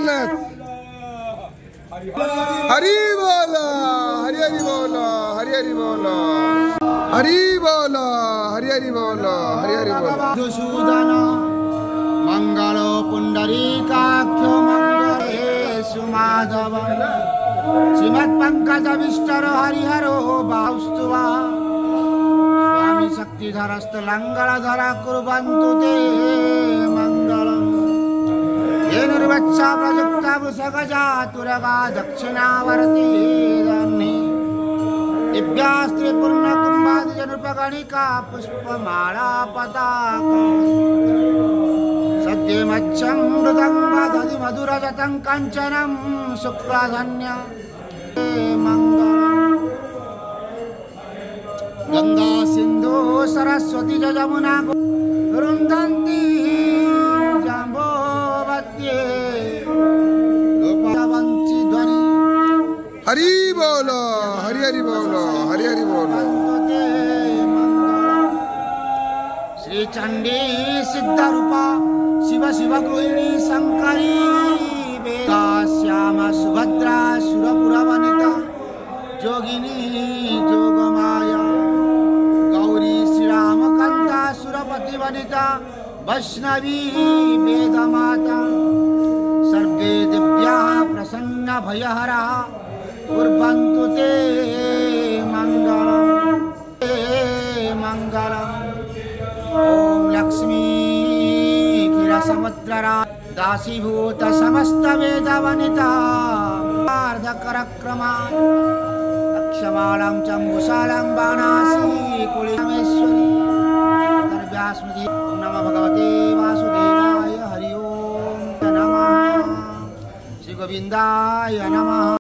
जगन्नाथ। हरि बोलो, हरि हरि बोलो, हरि हरि बोलो, हरि बोलो, हरि हरि बोलो, हरि हरि बोलो। मधुसूदन मंगलो पुंडरीकाख्यो मंगलेषु माधव श्रीमत्पंकजविष्टरो हरिहरो बाहुस्तुवा स्वामी शक्तिधरस्तु लंगलधरा कुर्वन्तु ते मंगलम्। येनुर्वच्चा प्रयुक्ता वृषगजा तुरगा दक्षिणावर्ती धन्ये दिव्यास्त्रे पूर्णकुम्भादिजनृपगणिका पुष्पमाला पताका सद्यमच्छं मृदं वदति मधुरजतं कञ्चनं शुक्लधन्य मङ्गलम्। गंगा सिन्धु सरस्वती च यमुना रुन्धन्ति जाम्बोवत्ये गोपवंशी ध्वनि। हरि बोलो, हरि हरि बोलो, हरि हरि बोलो। श्री चंडी सिद्धरूपा शिव शिव गृहिणी शंकरी वेदा श्यामा सुभद्रा सुरपुरा वनिता जोगिनी जोगमाया गौरी श्रीराम कांता सुरपति वनिता वैष्णवी वेद माता सर्वे दिव्याः प्रसन्न भयहरा कुर्वन्तु ते मंगलम्, ते मंगलम्। ओम लक्ष्मी क्षीरसमुद्ररा दासीभूत समस्त वेद वनिता अर्धकरक्रमा अक्षमालं चम्बुशालं बाणासी कुलिमेश्वरी दर्व्यास्मृति। नमः भगवते वासुदेवाय। हरि ओम नमः। श्री गोविंदाय नमः।